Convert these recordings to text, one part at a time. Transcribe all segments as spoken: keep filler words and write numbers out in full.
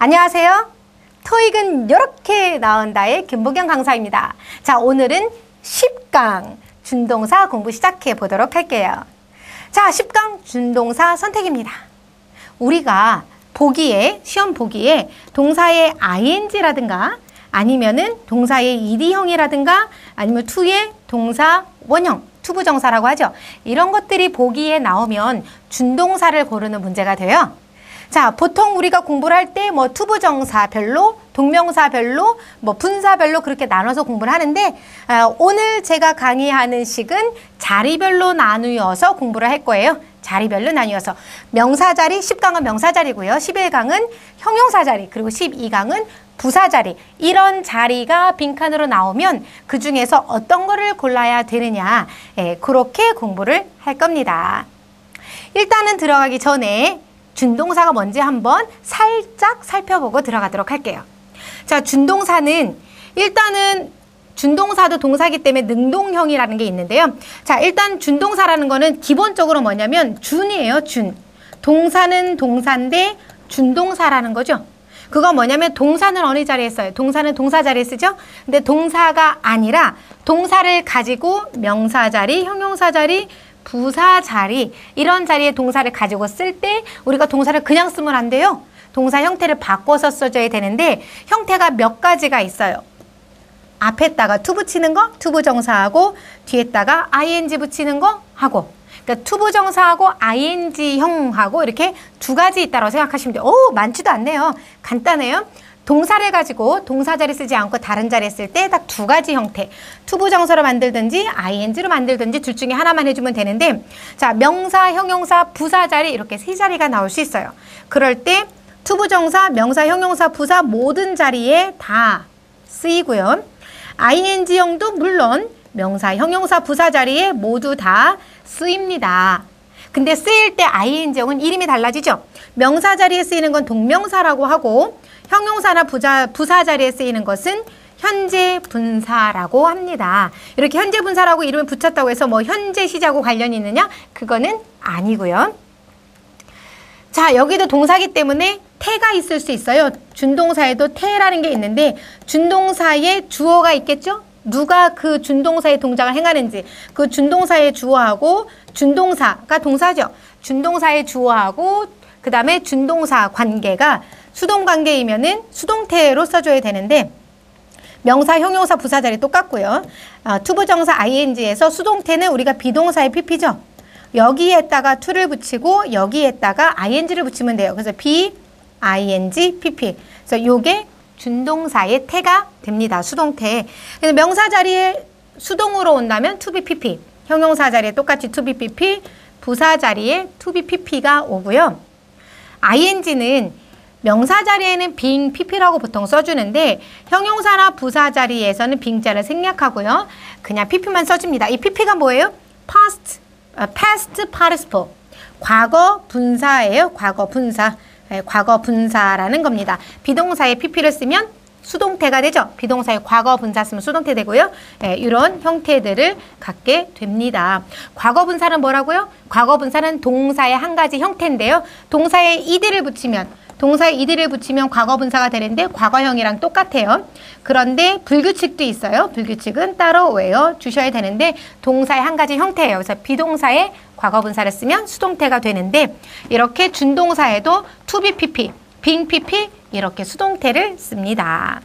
안녕하세요. 토익은 이렇게 나온다의 김보경 강사입니다. 자, 오늘은 십 강 준동사 공부 시작해 보도록 할게요. 자, 십 강 준동사 선택입니다. 우리가 보기에, 시험 보기에 동사의 아이엔지라든가 아니면은 동사의 이디형이라든가 아니면 to의 동사 원형, 투부정사라고 하죠. 이런 것들이 보기에 나오면 준동사를 고르는 문제가 돼요. 자, 보통 우리가 공부를 할 때 뭐 투부정사별로, 동명사별로, 뭐 분사별로 그렇게 나눠서 공부를 하는데 어, 오늘 제가 강의하는 식은 자리별로 나누어서 공부를 할 거예요. 자리별로 나뉘어서 명사 자리, 십 강은 명사 자리고요. 십일 강은 형용사 자리, 그리고 십이 강은 부사 자리. 이런 자리가 빈칸으로 나오면 그 중에서 어떤 거를 골라야 되느냐, 예, 그렇게 공부를 할 겁니다. 일단은 들어가기 전에 준동사가 뭔지 한번 살짝 살펴보고 들어가도록 할게요. 자, 준동사는 일단은 준동사도 동사이기 때문에 능동형이라는 게 있는데요. 자, 일단 준동사라는 거는 기본적으로 뭐냐면 준이에요, 준. 동사는 동사인데 준동사라는 거죠. 그거 뭐냐면 동사는 어느 자리에 써요? 동사는 동사 자리에 쓰죠? 근데 동사가 아니라 동사를 가지고 명사 자리, 형용사 자리, 부사 자리, 이런 자리에 동사를 가지고 쓸 때 우리가 동사를 그냥 쓰면 안 돼요. 동사 형태를 바꿔서 써줘야 되는데 형태가 몇 가지가 있어요. 앞에다가 to 붙이는 거, 투부정사하고 뒤에다가 ing 붙이는 거 하고, 그러니까 투부정사하고 ing형하고 이렇게 두 가지 있다고 생각하시면 돼요. 오, 많지도 않네요. 간단해요. 동사를 가지고 동사 자리 쓰지 않고 다른 자리에 쓸 때 딱 두 가지 형태. 투부정사로 만들든지 ing로 만들든지 둘 중에 하나만 해주면 되는데, 자, 명사, 형용사, 부사 자리 이렇게 세 자리가 나올 수 있어요. 그럴 때 투부정사, 명사, 형용사, 부사 모든 자리에 다 쓰이고요. ing형도 물론 명사, 형용사, 부사 자리에 모두 다 쓰입니다. 근데 쓰일 때 ing형은 이름이 달라지죠. 명사 자리에 쓰이는 건 동명사라고 하고 형용사나 부자, 부사 자리에 쓰이는 것은 현재 분사라고 합니다. 이렇게 현재 분사라고 이름을 붙였다고 해서 뭐 현재 시제하고 관련이 있느냐? 그거는 아니고요. 자, 여기도 동사기 때문에 태가 있을 수 있어요. 준동사에도 태라는 게 있는데 준동사에 주어가 있겠죠? 누가 그 준동사의 동작을 행하는지, 그 준동사의 주어하고 준동사가 동사죠. 준동사의 주어하고 그 다음에 준동사 관계가 수동관계이면은 수동태로 써줘야 되는데 명사, 형용사, 부사 자리 똑같고요. 어, 투부정사 ing에서 수동태는 우리가 비동사의 pp죠. 여기에다가 to를 붙이고 여기에다가 ing를 붙이면 돼요. 그래서 b, ing, pp. 그래서 요게 준동사의 태가 됩니다. 수동태. 그래서 명사 자리에 수동으로 온다면 to be pp. 형용사 자리에 똑같이 to be pp. 부사 자리에 to be pp가 오고요. ing는 명사 자리에는 being pp라고 보통 써주는데 형용사나 부사 자리에서는 being자를 생략하고요. 그냥 pp만 써줍니다. 이 pp가 뭐예요? past, uh, past participle. 과거 분사예요. 과거 분사. 네, 과거 분사라는 겁니다. 비동사에 pp를 쓰면 수동태가 되죠. 비동사에 과거 분사 쓰면 수동태 되고요. 네, 이런 형태들을 갖게 됩니다. 과거 분사는 뭐라고요? 과거 분사는 동사의 한 가지 형태인데요. 동사에 이드를 붙이면 동사에 이드를 붙이면 과거 분사가 되는데 과거형이랑 똑같아요. 그런데 불규칙도 있어요. 불규칙은 따로 외워주셔야 되는데 동사의 한 가지 형태예요. 그래서 비동사에 과거 분사를 쓰면 수동태가 되는데 이렇게 준동사에도 to be pp, being pp 이렇게 수동태를 씁니다.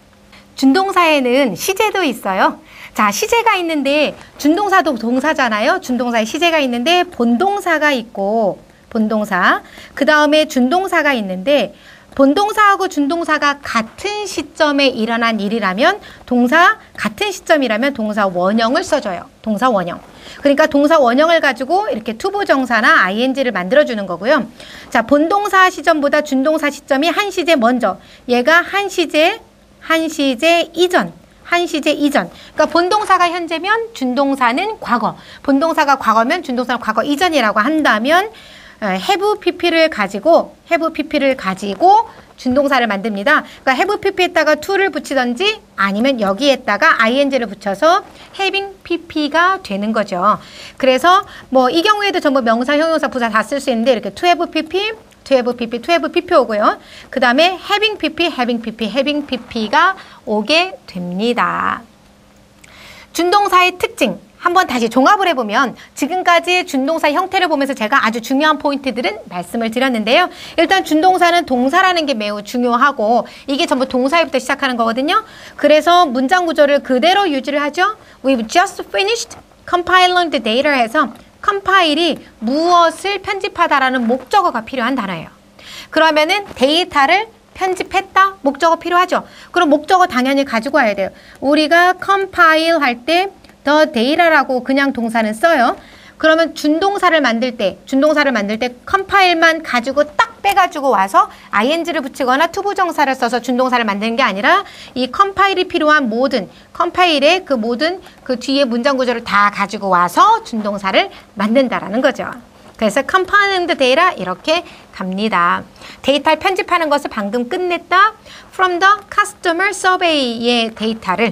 준동사에는 시제도 있어요. 자, 시제가 있는데 준동사도 동사잖아요. 준동사에 시제가 있는데 본동사가 있고 본동사, 그 다음에 준동사가 있는데 본동사하고 준동사가 같은 시점에 일어난 일이라면 동사, 같은 시점이라면 동사 원형을 써줘요. 동사 원형. 그러니까 동사 원형을 가지고 이렇게 투부정사나 ing를 만들어주는 거고요. 자, 본동사 시점보다 준동사 시점이 한 시제 먼저. 얘가 한 시제, 한 시제 이전. 한 시제 이전. 그러니까 본동사가 현재면 준동사는 과거. 본동사가 과거면 준동사는 과거 이전이라고 한다면 have pp를 가지고 have pp를 가지고 준동사를 만듭니다. 그러니까 have pp에다가 to를 붙이던지 아니면 여기에다가 ing를 붙여서 having pp가 되는 거죠. 그래서 뭐 이 경우에도 전부 명사, 형용사, 부사 다 쓸 수 있는데 이렇게 to have pp, to have pp, to have pp 오고요. 그 다음에 having pp, having pp, having pp가 오게 됩니다. 준동사의 특징 한번 다시 종합을 해보면 지금까지 준동사 형태를 보면서 제가 아주 중요한 포인트들은 말씀을 드렸는데요. 일단 준동사는 동사라는 게 매우 중요하고 이게 전부 동사에부터 시작하는 거거든요. 그래서 문장 구조를 그대로 유지를 하죠. We've just finished compiling the data 해서 컴파일이 무엇을 편집하다라는 목적어가 필요한 단어예요. 그러면은 데이터를 편집했다? 목적어 필요하죠. 그럼 목적어 당연히 가지고 와야 돼요. 우리가 compile 할 때 the data라고 그냥 동사는 써요. 그러면 준동사를 만들 때, 준동사를 만들 때 compile만 가지고 딱 빼가지고 와서 ing를 붙이거나 투부정사를 써서 준동사를 만드는 게 아니라 이 compile이 필요한 모든, compile의 그 모든 그 뒤에 문장 구조를 다 가지고 와서 준동사를 만든다라는 거죠. 그래서 compiling the data 이렇게 갑니다. 데이터를 편집하는 것을 방금 끝냈다. From the customer survey의 데이터를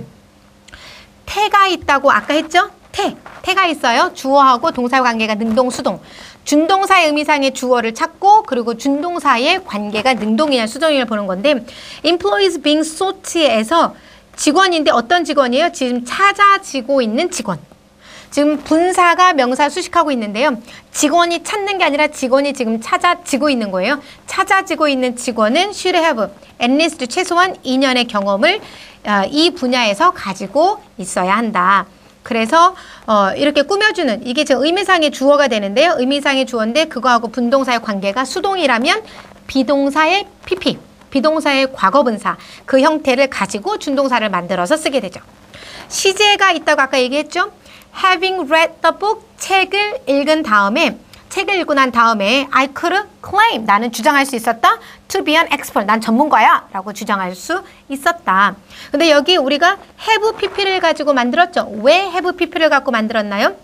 태가 있다고 아까 했죠? 태, 태가 있어요. 주어하고 동사의 관계가 능동, 수동. 준동사의 의미상의 주어를 찾고 그리고 준동사의 관계가 능동이냐 수동이냐 보는 건데 employees being sought에서 직원인데 어떤 직원이에요? 지금 찾아지고 있는 직원. 지금 분사가 명사 수식하고 있는데요. 직원이 찾는 게 아니라 직원이 지금 찾아지고 있는 거예요. 찾아지고 있는 직원은 should have at least 최소한 이 년의 경험을 이 분야에서 가지고 있어야 한다. 그래서 어, 이렇게 꾸며주는 이게 지금 의미상의 주어가 되는데요. 의미상의 주어인데 그거하고 분동사의 관계가 수동이라면 비동사의 pp, 비동사의 과거분사 그 형태를 가지고 준동사를 만들어서 쓰게 되죠. 시제가 있다고 아까 얘기했죠. Having read the book, 책을 읽은 다음에 책을 읽고 난 다음에 I could claim, 나는 주장할 수 있었다. To be an expert, 난 전문가야 라고 주장할 수 있었다. 근데 여기 우리가 have pp를 가지고 만들었죠. 왜 have pp를 갖고 만들었나요?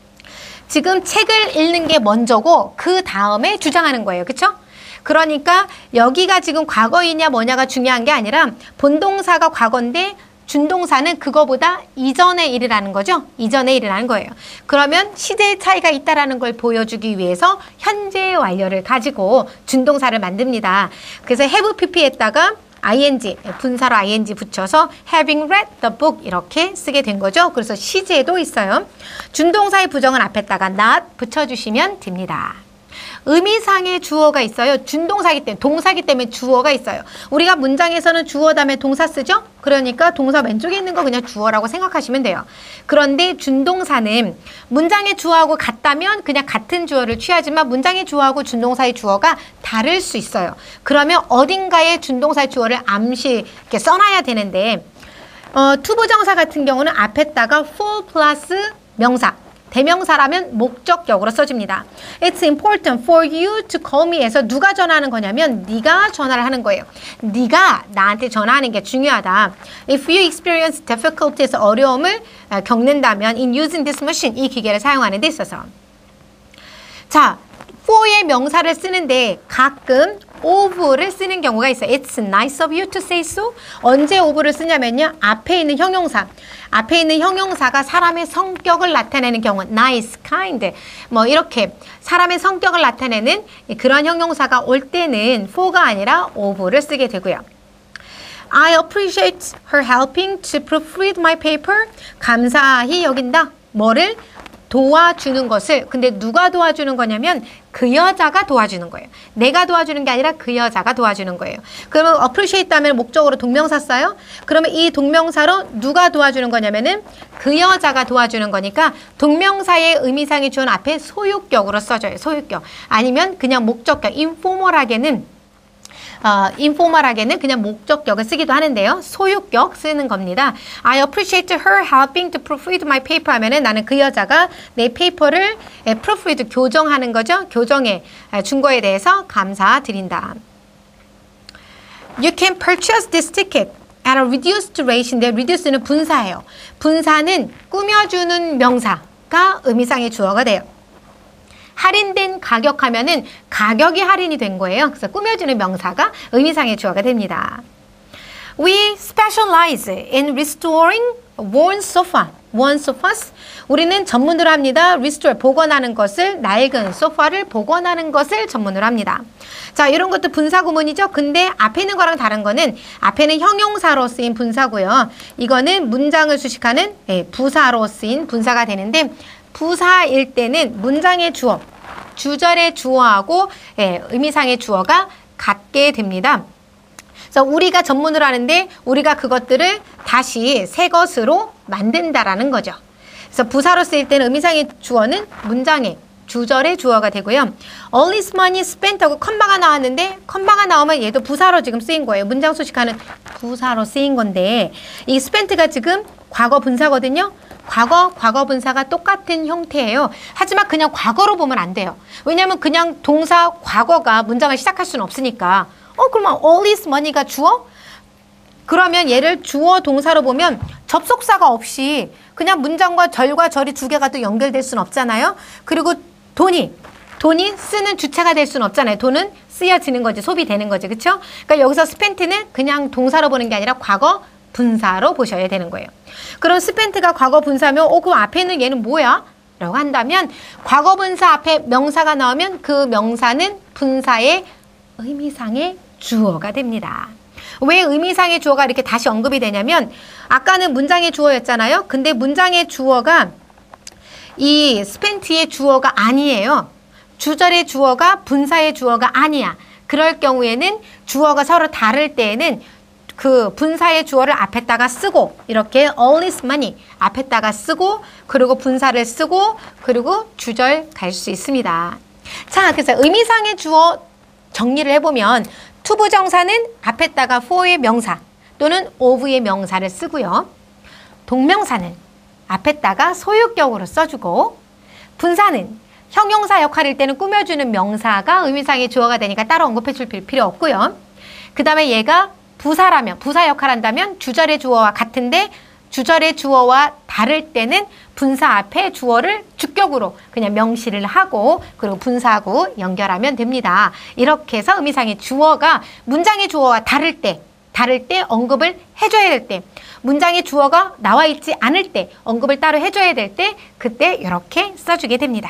지금 책을 읽는 게 먼저고 그 다음에 주장하는 거예요. 그쵸? 그러니까 여기가 지금 과거이냐 뭐냐가 중요한 게 아니라 본동사가 과거인데 준동사는 그거보다 이전의 일이라는 거죠. 이전의 일이라는 거예요. 그러면 시제의 차이가 있다라는 걸 보여주기 위해서 현재 완료를 가지고 준동사를 만듭니다. 그래서 have pp에다가 ing, 분사로 ing 붙여서 having read the book 이렇게 쓰게 된 거죠. 그래서 시제도 있어요. 준동사의 부정은 앞에다가 not 붙여주시면 됩니다. 의미상의 주어가 있어요. 준동사기 때문에, 동사기 때문에 주어가 있어요. 우리가 문장에서는 주어 다음에 동사 쓰죠? 그러니까 동사 왼쪽에 있는 거 그냥 주어라고 생각하시면 돼요. 그런데 준동사는 문장의 주어하고 같다면 그냥 같은 주어를 취하지만 문장의 주어하고 준동사의 주어가 다를 수 있어요. 그러면 어딘가에 준동사의 주어를 암시 이렇게 써놔야 되는데 어, 투부정사 같은 경우는 앞에다가 for 플러스 명사 대명사라면 목적격으로 써집니다. It's important for you to call me에서 누가 전화하는 거냐면 네가 전화를 하는 거예요. 네가 나한테 전화하는 게 중요하다. If you experience difficulties, 어려움을 겪는다면 in using this machine, 이 기계를 사용하는 데 있어서. 자, for의 명사를 쓰는데 가끔 of를 쓰는 경우가 있어요. It's nice of you to say so. 언제 of를 쓰냐면요. 앞에 있는 형용사. 앞에 있는 형용사가 사람의 성격을 나타내는 경우. nice, kind. 뭐 이렇게 사람의 성격을 나타내는 그런 형용사가 올 때는 for가 아니라 of를 쓰게 되고요. I appreciate her helping to proofread my paper. 감사히 여긴다. 뭐를? 도와주는 것을. 근데 누가 도와주는 거냐면 그 여자가 도와주는 거예요. 내가 도와주는 게 아니라 그 여자가 도와주는 거예요. 그러면 appreciate 하면 목적으로 동명사 써요. 그러면 이 동명사로 누가 도와주는 거냐면은 그 여자가 도와주는 거니까 동명사의 의미상의 주어는 앞에 소유격으로 써줘요. 소유격. 아니면 그냥 목적격. 인포멀하게는 어, 인포멀하게는 그냥 목적격을 쓰기도 하는데요. 소유격 쓰는 겁니다. I appreciate her helping to proofread my paper 하면은 나는 그 여자가 내 페이퍼를 예, proofread 교정하는 거죠. 교정해 준 거에 대해서 감사드린다. You can purchase this ticket at a reduced rate인데 reduce는 분사예요. 분사는 꾸며주는 명사가 의미상의 주어가 돼요. 할인된 가격 하면은 가격이 할인이 된 거예요. 그래서 꾸며주는 명사가 의미상의 주어가 됩니다. We specialize in restoring worn sofa. one sofas. 우리는 전문으로 합니다. restore, 복원하는 것을, 낡은 소파를 복원하는 것을 전문으로 합니다. 자, 이런 것도 분사구문이죠. 근데 앞에 있는 거랑 다른 거는 앞에는 형용사로 쓰인 분사고요. 이거는 문장을 수식하는 예, 부사로 쓰인 분사가 되는데 부사일 때는 문장의 주어, 주절의 주어하고 예, 의미상의 주어가 같게 됩니다. 그래서 우리가 전문으로 하는데 우리가 그것들을 다시 새 것으로 만든다라는 거죠. 그래서 부사로 쓰일 때는 의미상의 주어는 문장의 주절의 주어가 되고요. All this money spent 하고 컴마가 나왔는데 컴마가 나오면 얘도 부사로 지금 쓰인 거예요. 문장 수식하는 부사로 쓰인 건데 이 spent가 지금 과거 분사거든요. 과거, 과거 분사가 똑같은 형태예요. 하지만 그냥 과거로 보면 안 돼요. 왜냐하면 그냥 동사 과거가 문장을 시작할 수는 없으니까. 어 그러면 all this money가 주어? 그러면 얘를 주어 동사로 보면 접속사가 없이 그냥 문장과 절과 절이 두 개가 또 연결될 수는 없잖아요. 그리고 돈이 돈이 쓰는 주체가 될 수는 없잖아요. 돈은 쓰여지는 거지, 소비되는 거지, 그렇죠? 그러니까 여기서 spent는 그냥 동사로 보는 게 아니라 과거 분사로 보셔야 되는 거예요. 그럼 spent가 과거 분사면 어 그럼 앞에 있는 얘는 뭐야? 라고 한다면 과거 분사 앞에 명사가 나오면 그 명사는 분사의 의미상의 주어가 됩니다. 왜 의미상의 주어가 이렇게 다시 언급이 되냐면 아까는 문장의 주어였잖아요. 근데 문장의 주어가 이 spent의 주어가 아니에요. 주절의 주어가 분사의 주어가 아니야. 그럴 경우에는 주어가 서로 다를 때에는 그 분사의 주어를 앞에다가 쓰고 이렇게 all this money 앞에다가 쓰고 그리고 분사를 쓰고 그리고 주절 갈 수 있습니다. 자, 그래서 의미상의 주어 정리를 해보면 투부정사는 앞에다가 for의 명사 또는 of의 명사를 쓰고요. 동명사는 앞에다가 소유격으로 써주고 분사는 형용사 역할일 때는 꾸며주는 명사가 의미상의 주어가 되니까 따로 언급해 줄 필요 없고요. 그 다음에 얘가 부사라면 부사 역할을 한다면 주절의 주어와 같은데 주절의 주어와 다를 때는 분사 앞에 주어를 주격으로 그냥 명시를 하고 그리고 분사하고 연결하면 됩니다. 이렇게 해서 의미상의 주어가 문장의 주어와 다를 때 다를 때 언급을 해줘야 될 때 문장의 주어가 나와 있지 않을 때 언급을 따로 해줘야 될 때 그때 이렇게 써주게 됩니다.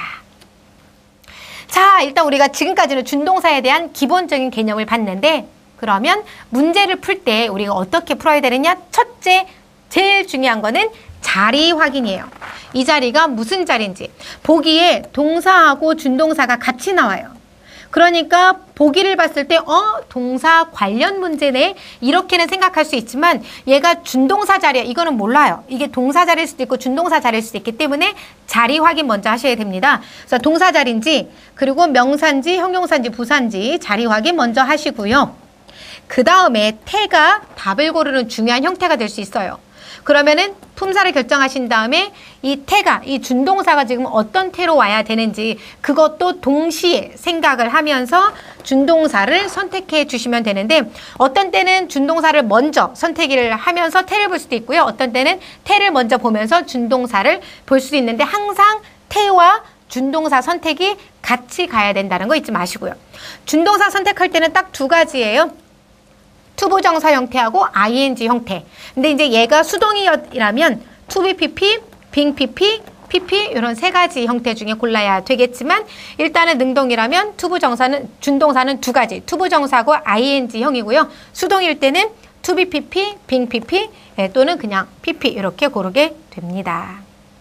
자, 일단 우리가 지금까지는 준동사에 대한 기본적인 개념을 봤는데 그러면 문제를 풀 때 우리가 어떻게 풀어야 되느냐? 첫째, 제일 중요한 거는 자리 확인이에요. 이 자리가 무슨 자리인지. 보기에 동사하고 준동사가 같이 나와요. 그러니까 보기를 봤을 때 어? 동사 관련 문제네? 이렇게는 생각할 수 있지만 얘가 준동사 자리야. 이거는 몰라요. 이게 동사 자리일 수도 있고 준동사 자리일 수도 있기 때문에 자리 확인 먼저 하셔야 됩니다. 그래서 동사 자리인지 그리고 명사인지 형용사인지 부사인지 자리 확인 먼저 하시고요. 그 다음에 태가 답을 고르는 중요한 형태가 될 수 있어요. 그러면은 품사를 결정하신 다음에 이 태가, 이 준동사가 지금 어떤 태로 와야 되는지 그것도 동시에 생각을 하면서 준동사를 선택해 주시면 되는데 어떤 때는 준동사를 먼저 선택을 하면서 태를 볼 수도 있고요. 어떤 때는 태를 먼저 보면서 준동사를 볼 수도 있는데 항상 태와 준동사 선택이 같이 가야 된다는 거 잊지 마시고요. 준동사 선택할 때는 딱 두 가지예요. 투부정사 형태하고 아이엔지 형태. 근데 이제 얘가 수동이라면 투비 피피, 빙 피피, 피피 이런 세 가지 형태 중에 골라야 되겠지만 일단은 능동이라면 투부정사는 준동사는 두 가지. 투부정사하고 아이엔지 형이고요. 수동일 때는 투비 피피, 빙 피피 또는 그냥 피피 이렇게 고르게 됩니다.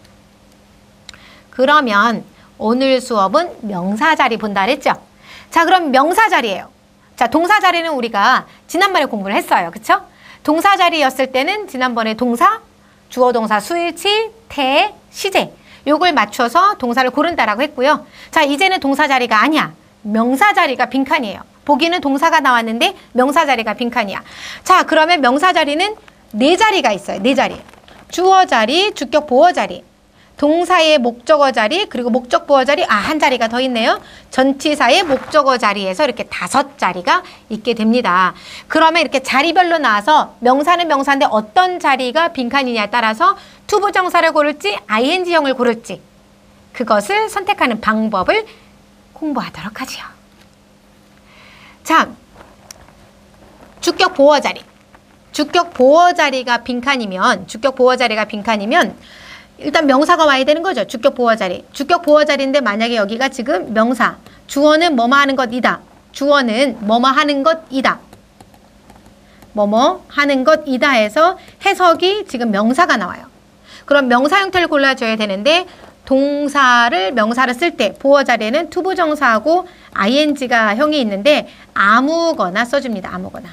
그러면 오늘 수업은 명사 자리 본다 그랬죠? 자, 그럼 명사 자리예요. 자, 동사 자리는 우리가 지난번에 공부를 했어요. 그쵸? 동사 자리였을 때는 지난번에 동사, 주어 동사 수일치, 태, 시제 요걸 맞춰서 동사를 고른다라고 했고요. 자, 이제는 동사 자리가 아니야. 명사 자리가 빈칸이에요. 보기는 동사가 나왔는데 명사 자리가 빈칸이야. 자, 그러면 명사 자리는 네 자리가 있어요. 네 자리. 주어 자리, 주격 보어 자리. 동사의 목적어 자리, 그리고 목적 보어 자리, 아, 한 자리가 더 있네요. 전치사의 목적어 자리에서 이렇게 다섯 자리가 있게 됩니다. 그러면 이렇게 자리별로 나와서 명사는 명사인데 어떤 자리가 빈칸이냐에 따라서 투부정사를 고를지 아이엔지형을 고를지 그것을 선택하는 방법을 공부하도록 하지요. 자, 주격 보어 자리. 주격 보어 자리가 빈칸이면, 주격 보어 자리가 빈칸이면 일단 명사가 와야 되는 거죠. 주격 보호 자리. 주격 보호 자리인데 만약에 여기가 지금 명사. 주어는 뭐뭐 하는 것이다. 주어는 뭐뭐 하는 것이다. 뭐뭐 하는 것이다 해서 해석이 지금 명사가 나와요. 그럼 명사 형태를 골라줘야 되는데 동사를 명사를 쓸 때 보호 자리에는 투부정사하고 아이엔지가 형이 있는데 아무거나 써줍니다. 아무거나.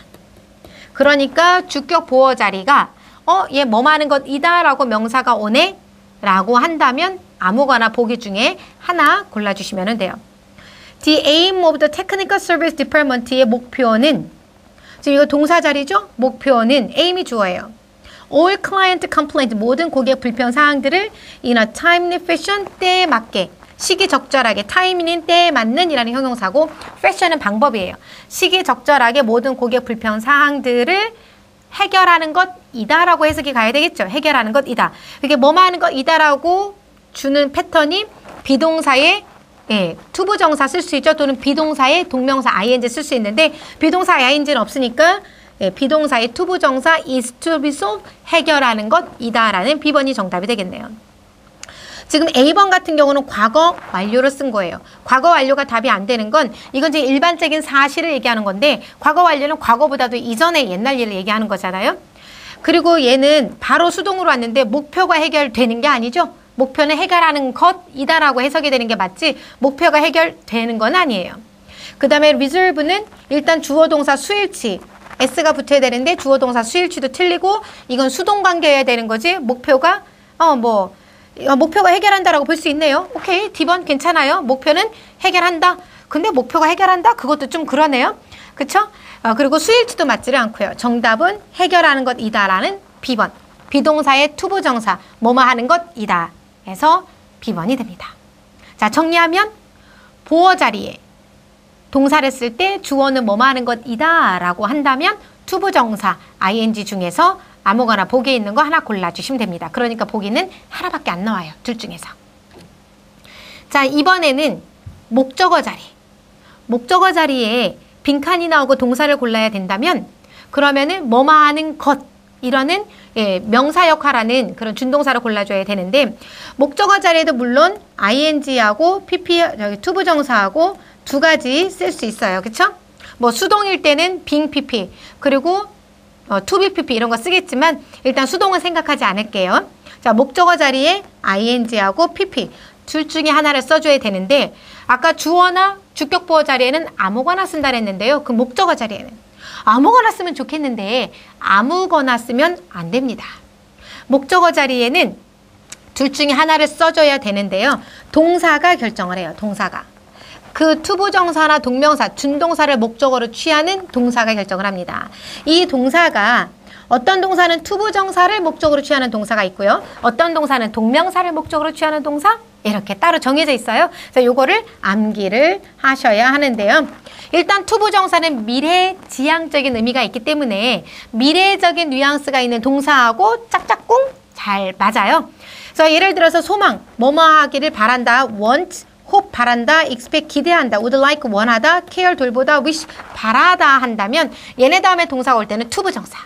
그러니까 주격 보호 자리가 어, 얘 뭐뭐 하는 것이다 라고 명사가 오네? 라고 한다면 아무거나 보기 중에 하나 골라주시면 돼요. The aim of the Technical Service Department의 목표는 지금 이거 동사 자리죠? 목표는 aim이 주어예요. All client complaint 모든 고객 불편 사항들을 in a timely fashion 때에 맞게 시기적절하게 timing은 때에 맞는 이라는 형용사고 fashion은 방법이에요. 시기적절하게 모든 고객 불편 사항들을 해결하는 것이다 라고 해석이 가야 되겠죠. 해결하는 것이다. 그게 뭐뭐 하는 것이다 라고 주는 패턴이 비동사의 예, 투부정사 쓸 수 있죠. 또는 비동사의 동명사 아이엔지 쓸 수 있는데 비동사 아이엔지는 없으니까 예, 비동사의 투부정사 is to be solved 해결하는 것이다 라는 비번이 정답이 되겠네요. 지금 에이번 같은 경우는 과거 완료로 쓴 거예요. 과거 완료가 답이 안 되는 건 이건 지금 일반적인 사실을 얘기하는 건데 과거 완료는 과거보다도 이전의 옛날 일을 얘기하는 거잖아요. 그리고 얘는 바로 수동으로 왔는데 목표가 해결되는 게 아니죠. 목표는 해결하는 것이다라고 해석이 되는 게 맞지 목표가 해결되는 건 아니에요. 그 다음에 reserve는 일단 주어 동사 수일치 S가 붙어야 되는데 주어 동사 수일치도 틀리고 이건 수동 관계여야 되는 거지 목표가 어 뭐 어, 목표가 해결한다라고 볼 수 있네요. 오케이 D번 괜찮아요. 목표는 해결한다. 근데 목표가 해결한다? 그것도 좀 그러네요. 그쵸? 어, 그리고 수일치도 맞지를 않고요. 정답은 해결하는 것이다라는 B번 비동사의 투부정사 뭐뭐 하는 것이다 해서 B번이 됩니다. 자 정리하면 보어 자리에 동사를 쓸 때 주어는 뭐뭐 하는 것이다 라고 한다면 투부정사 아이엔지 중에서 아무거나 보기에 있는 거 하나 골라주시면 됩니다. 그러니까 보기는 하나밖에 안 나와요. 둘 중에서. 자 이번에는 목적어 자리. 목적어 자리에 빈칸이 나오고 동사를 골라야 된다면 그러면은 뭐뭐 하는 것 이러는 예, 명사 역할하는 그런 준동사를 골라줘야 되는데 목적어 자리에도 물론 아이엔지하고 피피 여기 투부정사하고 두 가지 쓸 수 있어요. 그쵸? 뭐 수동일 때는 빙 피피 그리고 어, 투비 피피 이런 거 쓰겠지만 일단 수동은 생각하지 않을게요. 자 목적어 자리에 아이엔지하고 피피 둘 중에 하나를 써줘야 되는데 아까 주어나 주격 보어 자리에는 아무거나 쓴다 했는데요. 그 목적어 자리에는 아무거나 쓰면 좋겠는데 아무거나 쓰면 안 됩니다. 목적어 자리에는 둘 중에 하나를 써줘야 되는데요. 동사가 결정을 해요. 동사가. 그 투부정사나 동명사, 준동사를 목적어로 취하는 동사가 결정을 합니다. 이 동사가 어떤 동사는 투부정사를 목적으로 취하는 동사가 있고요. 어떤 동사는 동명사를 목적으로 취하는 동사 이렇게 따로 정해져 있어요. 그래서 요거를 암기를 하셔야 하는데요. 일단 투부정사는 미래지향적인 의미가 있기 때문에 미래적인 뉘앙스가 있는 동사하고 짝짝꿍 잘 맞아요. 그래서 예를 들어서 소망, 뭐뭐 하기를 바란다, want, hope 바란다, expect 기대한다, would like 원하다, care 돌보다, wish 바라다 한다면 얘네 다음에 동사가 올 때는 투부정사.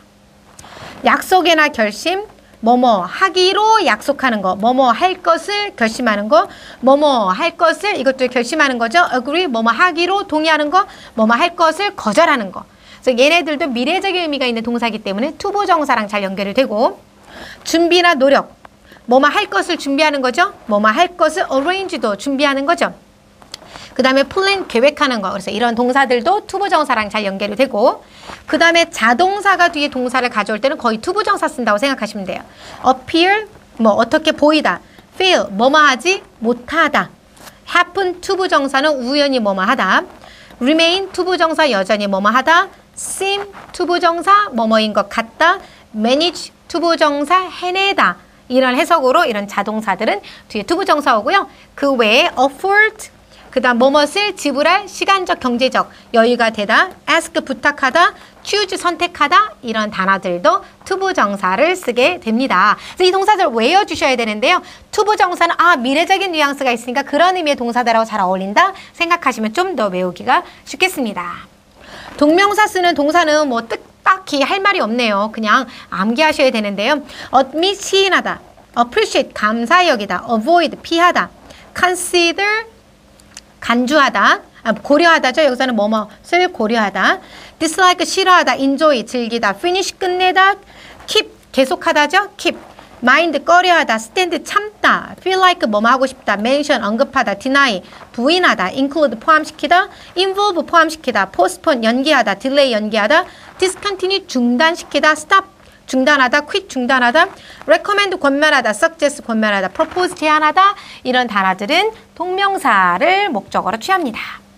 약속이나 결심, 뭐뭐 하기로 약속하는 거, 뭐뭐 할 것을 결심하는 거, 뭐뭐 할 것을 이것도 결심하는 거죠. agree, 뭐뭐 하기로 동의하는 거, 뭐뭐 할 것을 거절하는 거. 그래서 얘네들도 미래적인 의미가 있는 동사이기 때문에 투부정사랑 잘 연결이 되고 준비나 노력, 뭐뭐 할 것을 준비하는 거죠. 뭐뭐 할 것을 arrange도 준비하는 거죠. 그 다음에 plan 계획하는 거. 그래서 이런 동사들도 투부정사랑 잘 연결이 되고 그 다음에 자동사가 뒤에 동사를 가져올 때는 거의 투부정사 쓴다고 생각하시면 돼요. appear 뭐 어떻게 보이다. feel 뭐뭐 하지 못하다. happen 투부정사는 우연히 뭐뭐 하다. remain 투부정사 여전히 뭐뭐 하다. seem 투부정사 뭐뭐인 것 같다. manage 투부정사 해내다. 이런 해석으로 이런 자동사들은 뒤에 투부정사 오고요. 그 외에 afford, 그 다음 뭐뭇을 지불할 시간적, 경제적 여유가 되다, ask 부탁하다, choose 선택하다 이런 단어들도 투부정사를 쓰게 됩니다. 그래서 이 동사들 외워주셔야 되는데요. 투부정사는 아 미래적인 뉘앙스가 있으니까 그런 의미의 동사들하고 잘 어울린다 생각하시면 좀 더 외우기가 쉽겠습니다. 동명사 쓰는 동사는 뭐 뜻 딱히 할 말이 없네요. 그냥 암기하셔야 되는데요. admit 시인하다. appreciate, 감사히 여기다. avoid, 피하다. consider, 간주하다. 아, 고려하다죠. 여기서는 뭐뭐을 고려하다. dislike, 싫어하다. enjoy, 즐기다. finish, 끝내다. keep, 계속하다죠. keep. mind, 꺼려하다. stand, 참다. feel like, 뭐뭐 하고 싶다. mention, 언급하다. deny, 부인하다. include, 포함시키다. involve, 포함시키다. postpone, 연기하다. delay, 연기하다. discontinue, 중단시키다. stop, 중단하다. quit, 중단하다. recommend, 권면하다. suggest, 권면하다. propose, 제안하다. 이런 단어들은 동명사를 목적어로 취합니다.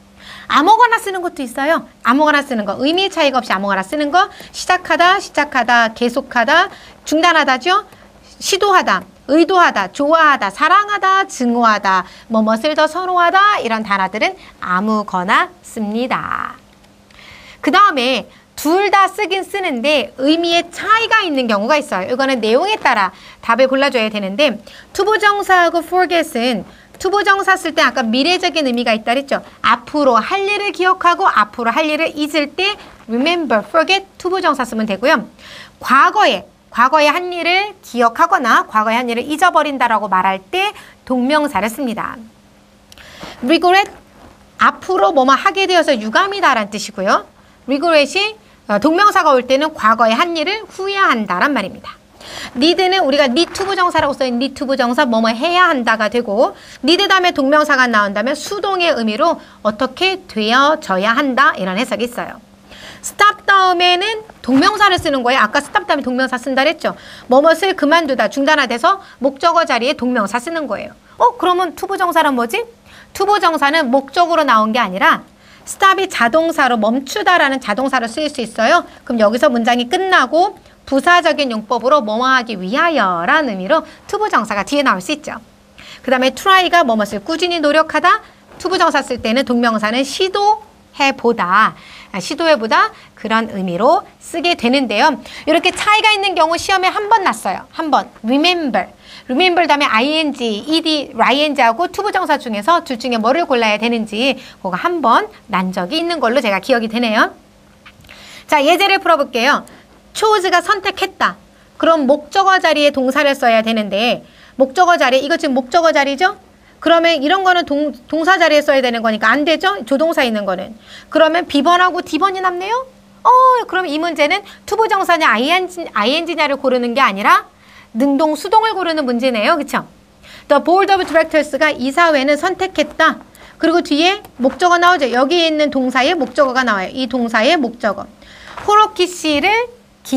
아무거나 쓰는 것도 있어요. 아무거나 쓰는 거. 의미 차이가 없이 아무거나 쓰는 거. 시작하다, 시작하다, 계속하다, 중단하다죠. 시도하다, 의도하다, 좋아하다, 사랑하다, 증오하다, 뭐뭇을 더 선호하다 이런 단어들은 아무거나 씁니다. 그 다음에 둘 다 쓰긴 쓰는데 의미의 차이가 있는 경우가 있어요. 이거는 내용에 따라 답을 골라줘야 되는데 투부정사하고 forget은 투부정사 쓸 때 아까 미래적인 의미가 있다 그랬죠. 앞으로 할 일을 기억하고 앞으로 할 일을 잊을 때 remember, forget 투부정사 쓰면 되고요. 과거에 과거의 한 일을 기억하거나 과거의 한 일을 잊어버린다라고 말할 때 동명사를 씁니다. regret, 앞으로 뭐뭐 하게 되어서 유감이다라는 뜻이고요. regret이 동명사가 올 때는 과거의 한 일을 후회한다란 말입니다. need는 우리가 need 투부정사라고 써있는 need 투부정사 뭐뭐 해야 한다가 되고 need 다음에 동명사가 나온다면 수동의 의미로 어떻게 되어져야 한다 이런 해석이 있어요. stop 다음에는 동명사를 쓰는 거예요. 아까 stop 다음에 동명사 쓴다 그랬죠. 뭐뭇을 그만두다, 중단하돼서 목적어 자리에 동명사 쓰는 거예요. 어? 그러면 투부정사는 뭐지? 투부정사는 목적으로 나온 게 아니라 stop이 자동사로 멈추다라는 자동사로 쓰일 수 있어요. 그럼 여기서 문장이 끝나고 부사적인 용법으로 뭐뭐 하기 위하여라는 의미로 투부정사가 뒤에 나올 수 있죠. 그 다음에 try가 뭐뭇을 꾸준히 노력하다. 투부정사 쓸 때는 동명사는 시도해보다. 시도해보다 그런 의미로 쓰게 되는데요. 이렇게 차이가 있는 경우 시험에 한 번 났어요. 한 번. remember. remember 다음에 ing, ed, ing하고 투부정사 중에서 둘 중에 뭐를 골라야 되는지 그거 한 번 난 적이 있는 걸로 제가 기억이 되네요. 자, 예제를 풀어볼게요. chose가 선택했다. 그럼 목적어 자리에 동사를 써야 되는데 목적어 자리에 이거 지금 목적어 자리죠? 그러면 이런 거는 동, 동사 자리에 써야 되는 거니까 안 되죠? 조동사 있는 거는. 그러면 비번하고 디번이 남네요? 어, 그럼 이 문제는 투부정사냐 아이엔지, 아이엔지냐를 고르는 게 아니라 능동, 수동을 고르는 문제네요. 그쵸? The Board of Directors가 이사회는 선택했다. 그리고 뒤에 목적어 나오죠? 여기에 있는 동사의 목적어가 나와요. 이 동사의 목적어. 호로키 씨를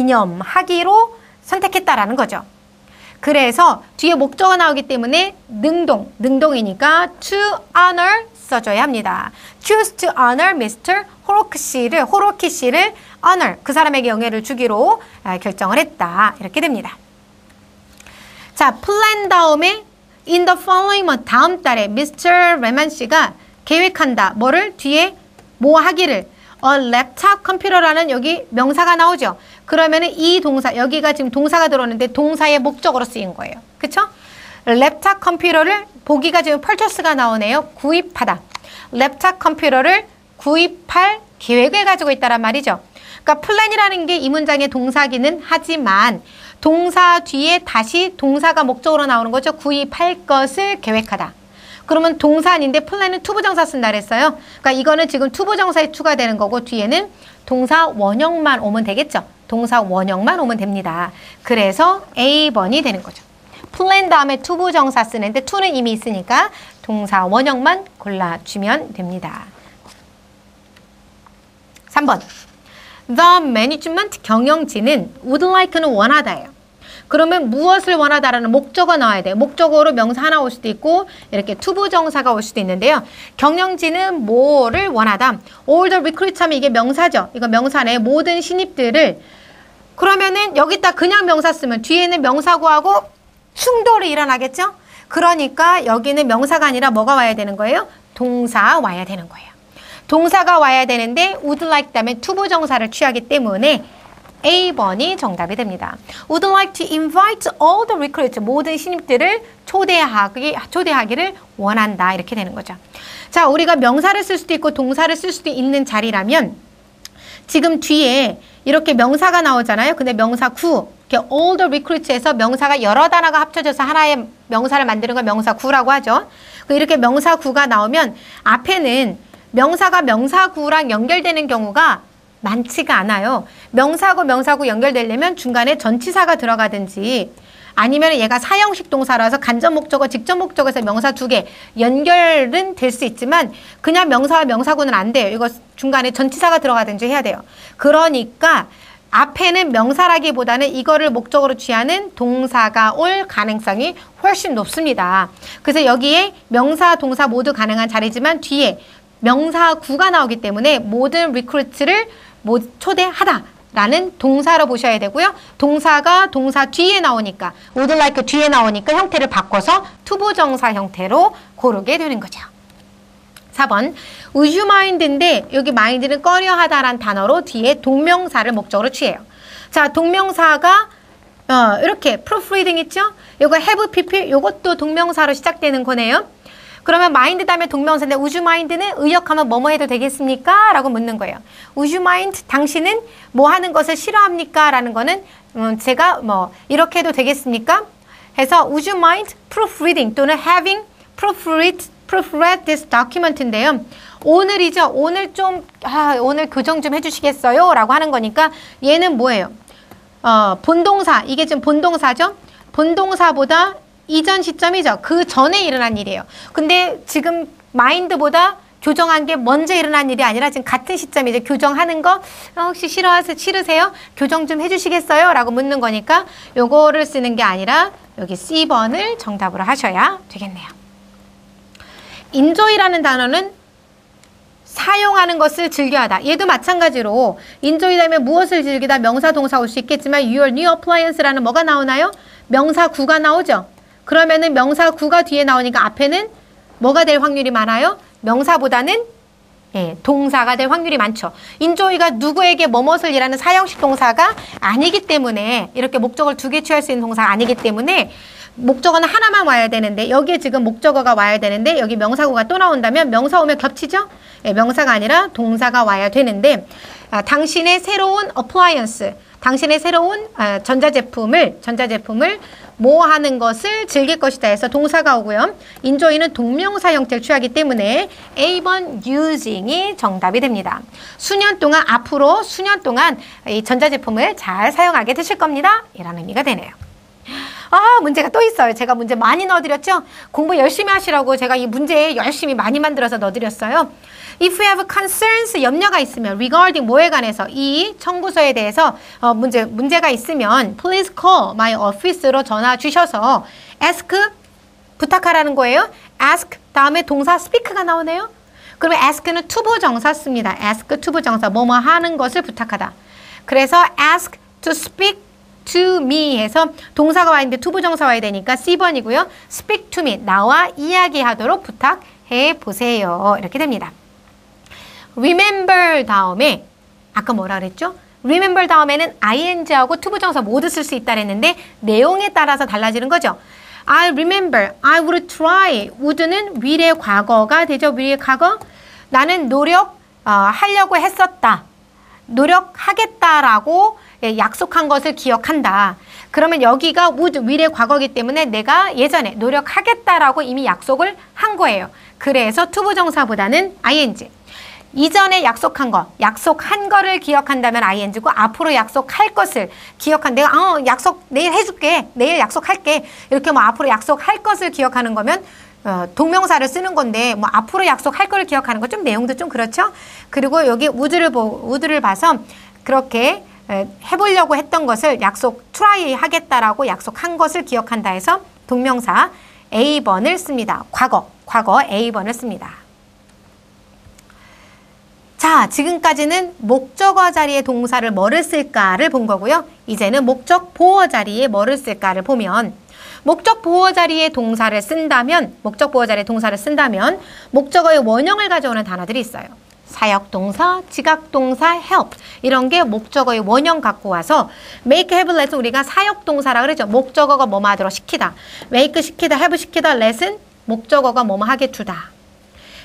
기념하기로 선택했다라는 거죠. 그래서 뒤에 목적어 나오기 때문에 능동, 능동이니까 to honor 써줘야 합니다. choose to honor 미스터 호로키 씨를, 호로키 씨를 honor, 그 사람에게 영예를 주기로 결정을 했다. 이렇게 됩니다. 자, plan 다음에 in the following month, 다음 달에 미스터 레만 씨가 계획한다. 뭐를? 뒤에 뭐 하기를. 어, 랩탑 컴퓨터라는 여기 명사가 나오죠. 그러면은 이 동사, 여기가 지금 동사가 들어오는데 동사의 목적으로 쓰인 거예요. 그쵸? 랩탑 컴퓨터를 보기가 지금 펄처스가 나오네요. 구입하다. 랩탑 컴퓨터를 구입할 계획을 가지고 있다란 말이죠. 그러니까 플랜이라는 게 이 문장의 동사기는 하지만 동사 뒤에 다시 동사가 목적으로 나오는 거죠. 구입할 것을 계획하다. 그러면 동사 아닌데 플랜은 투부정사 쓴다 그랬어요. 그러니까 이거는 지금 투부정사에 추가되는 거고 뒤에는 동사 원형만 오면 되겠죠. 동사 원형만 오면 됩니다. 그래서 에이 번이 되는 거죠. 플랜 다음에 투부정사 쓰는데 to는 이미 있으니까 동사 원형만 골라주면 됩니다. 삼 번. The management 경영진은 would like는 원하다예요. 그러면 무엇을 원하다라는 목적어 나와야 돼요. 목적어로 명사 하나 올 수도 있고 이렇게 투부정사가 올 수도 있는데요. 경영진은 뭐를 원하다. All the recruits 하면 이게 명사죠. 이거 명사네. 모든 신입들을. 그러면은 여기다 그냥 명사 쓰면 뒤에는 명사구하고 충돌이 일어나겠죠. 그러니까 여기는 명사가 아니라 뭐가 와야 되는 거예요? 동사 와야 되는 거예요. 동사가 와야 되는데 would like 다음에 투부정사를 취하기 때문에 에이 번이 정답이 됩니다. Would like to invite all the recruits, 모든 신입들을 초대하기, 초대하기를 원한다. 이렇게 되는 거죠. 자, 우리가 명사를 쓸 수도 있고 동사를 쓸 수도 있는 자리라면 지금 뒤에 이렇게 명사가 나오잖아요. 근데 명사 구, 이렇게 all the recruits에서 명사가 여러 단어가 합쳐져서 하나의 명사를 만드는 걸 명사구라고 하죠. 이렇게 명사구가 나오면 앞에는 명사가 명사구랑 연결되는 경우가 많지가 않아요. 명사구 명사구 연결되려면 중간에 전치사가 들어가든지 아니면 얘가 사형식 동사라서 간접 목적어, 직접 목적어에서 명사 두 개 연결은 될 수 있지만 그냥 명사와 명사구는 안 돼요. 이거 중간에 전치사가 들어가든지 해야 돼요. 그러니까 앞에는 명사라기보다는 이거를 목적으로 취하는 동사가 올 가능성이 훨씬 높습니다. 그래서 여기에 명사, 동사 모두 가능한 자리지만 뒤에 명사구가 나오기 때문에 모든 리크루트를 초대하다 라는 동사로 보셔야 되고요. 동사가 동사 뒤에 나오니까 would like 뒤에 나오니까 형태를 바꿔서 투부정사 형태로 고르게 되는 거죠. 사 번 would you mind인데 여기 mind는 꺼려하다란 단어로 뒤에 동명사를 목적으로 취해요. 자, 동명사가 어, 이렇게 proofreading 있죠? 요거 have pp 요것도 동명사로 시작되는 거네요. 그러면 mind 다음에 동명사인데 would you mind는 의역하면 뭐뭐 해도 되겠습니까? 라고 묻는 거예요. would you mind 당신은 뭐 하는 것을 싫어합니까? 라는 거는 음, 제가 뭐 이렇게 해도 되겠습니까? 해서 would you mind proofreading 또는 having proofread, proofread this document인데요. 오늘이죠. 오늘 좀 아, 오늘 교정 좀 해주시겠어요? 라고 하는 거니까 얘는 뭐예요? 어, 본동사. 이게 지금 본동사죠? 본동사보다 이전 시점이죠. 그 전에 일어난 일이에요. 근데 지금 마인드보다 교정한 게 먼저 일어난 일이 아니라 지금 같은 시점이죠. 교정하는 거 어, 혹시 싫어하세요? 싫으세요? 교정 좀 해주시겠어요? 라고 묻는 거니까 요거를 쓰는 게 아니라 여기 씨 번을 정답으로 하셔야 되겠네요. enjoy라는 단어는 사용하는 것을 즐겨하다. 얘도 마찬가지로 enjoy 다음에 무엇을 즐기다 명사 동사 올 수 있겠지만 your new appliance라는 뭐가 나오나요? 명사구가 나오죠. 그러면은 명사구가 뒤에 나오니까 앞에는 뭐가 될 확률이 많아요? 명사보다는 예, 동사가 될 확률이 많죠. enjoy가 누구에게 뭐뭇을 일하는 사형식 동사가 아니기 때문에 이렇게 목적을 두 개 취할 수 있는 동사가 아니기 때문에 목적어는 하나만 와야 되는데 여기에 지금 목적어가 와야 되는데 여기 명사구가 또 나온다면 명사 오면 겹치죠? 예, 명사가 아니라 동사가 와야 되는데 아, 당신의 새로운 appliance 당신의 새로운 아, 전자제품을 전자제품을 뭐 하는 것을 즐길 것이다 해서 동사가 오고요. enjoy는 동명사 형태를 취하기 때문에 A 번 using이 정답이 됩니다. 수년 동안 앞으로 수년 동안 이 전자제품을 잘 사용하게 되실 겁니다. 이라는 의미가 되네요. 아, 문제가 또 있어요. 제가 문제 많이 넣어드렸죠? 공부 열심히 하시라고 제가 이 문제 열심히 많이 만들어서 넣어드렸어요. If you have concerns, 염려가 있으면 regarding 뭐에 관해서 이 청구서에 대해서 어, 문제, 문제가 있으면 please call my office로 전화 주셔서 ask, 부탁하라는 거예요. ask 다음에 동사 speak가 나오네요. 그러면 ask는 투부정사 씁니다. ask 투부정사 뭐뭐 하는 것을 부탁하다. 그래서 ask to speak to me 해서 동사가 와 있는데 투부정사 와야 되니까 씨 번이고요. speak to me 나와 이야기하도록 부탁해 보세요. 이렇게 됩니다. remember 다음에 아까 뭐라 그랬죠? remember 다음에는 ing하고 투부정사 모두 쓸 수 있다 그랬는데 내용에 따라서 달라지는 거죠. I remember, I would try. would는 will의 과거가 되죠. will의 과거. 나는 노력 어, 하려고 했었다. 노력하겠다라고 약속한 것을 기억한다. 그러면 여기가 would, will의 과거이기 때문에 내가 예전에 노력하겠다라고 이미 약속을 한 거예요. 그래서 투부정사보다는 ing. 이전에 약속한 거, 약속한 거를 기억한다면 ing고 앞으로 약속할 것을 기억한 내가 어, 약속 내일 해줄게, 내일 약속할게 이렇게 뭐 앞으로 약속할 것을 기억하는 거면 어, 동명사를 쓰는 건데 뭐 앞으로 약속할 거를 기억하는 거 좀 내용도 좀 그렇죠. 그리고 여기 would를 보 would를 봐서 그렇게 에, 해보려고 했던 것을 약속 try 하겠다라고 약속한 것을 기억한다 해서 동명사 A 번을 씁니다. 과거, 과거 A 번을 씁니다. 자, 지금까지는 목적어 자리에 동사를 뭐를 쓸까를 본 거고요. 이제는 목적 보어 자리에 뭐를 쓸까를 보면 목적 보어 자리에 동사를 쓴다면 목적 보어 자리에 동사를 쓴다면 목적어의 원형을 가져오는 단어들이 있어요. 사역동사, 지각동사, help 이런 게 목적어의 원형 갖고 와서 make, have, let은 우리가 사역동사라 그러죠. 목적어가 뭐뭐 하도록 시키다. make 시키다, have 시키다, let은 목적어가 뭐뭐 하게 두다.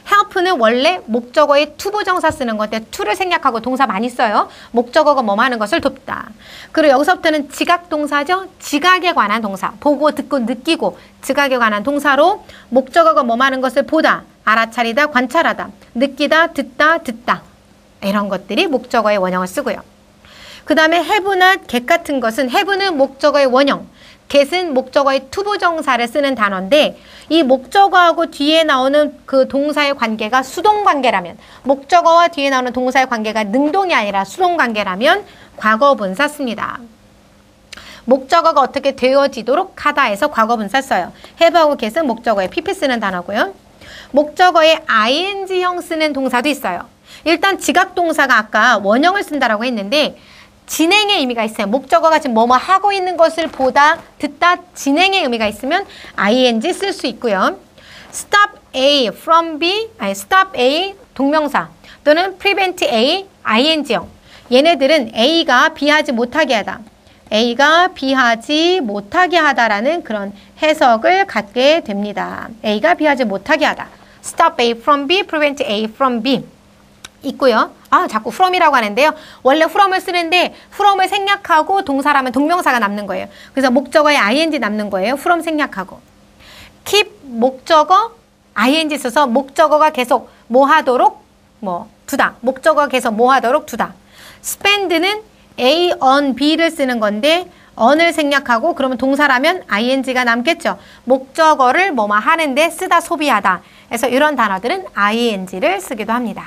help는 원래 목적어의 to 부정사 쓰는 건데 to를 생략하고 동사 많이 써요. 목적어가 뭐 하는 것을 돕다. 그리고 여기서부터는 지각 동사죠. 지각에 관한 동사. 보고, 듣고, 느끼고 지각에 관한 동사로 목적어가 뭐 하는 것을 보다, 알아차리다, 관찰하다, 느끼다, 듣다, 듣다. 이런 것들이 목적어의 원형을 쓰고요. 그 다음에 have나 get 같은 것은 have는 목적어의 원형, get은 목적어의 to 부정사를 쓰는 단어인데 이 목적어하고 뒤에 나오는 그 동사의 관계가 수동 관계라면, 목적어와 뒤에 나오는 동사의 관계가 능동이 아니라 수동 관계라면 과거분사 씁니다. 목적어가 어떻게 되어지도록 하다 해서 과거분사 써요. have하고 get은 목적어에 pp 쓰는 단어고요. 목적어에 ing형 쓰는 동사도 있어요. 일단 지각동사가 아까 원형을 쓴다라고 했는데 진행의 의미가 있어요. 목적어가 지금 뭐뭐 하고 있는 것을 보다, 듣다, 진행의 의미가 있으면 ing 쓸 수 있고요. stop A from B, 아니 stop A 동명사 또는 prevent A ing형. 얘네들은 A가 B하지 못하게 하다. A가 B하지 못하게 하다라는 그런 해석을 갖게 됩니다. A가 B하지 못하게 하다. stop A from B, prevent A from B. 있고요. 아, 자꾸 from이라고 하는데요. 원래 from을 쓰는데 from을 생략하고 동사라면 동명사가 남는 거예요. 그래서 목적어에 ing 남는 거예요. from 생략하고. keep 목적어 ing 써서 목적어가 계속 뭐 하도록 뭐 두다. 목적어가 계속 뭐 하도록 두다. spend는 A on B를 쓰는 건데 on을 생략하고 그러면 동사라면 ing가 남겠죠. 목적어를 뭐뭐 하는데 쓰다, 소비하다. 그래서 이런 단어들은 ing를 쓰기도 합니다.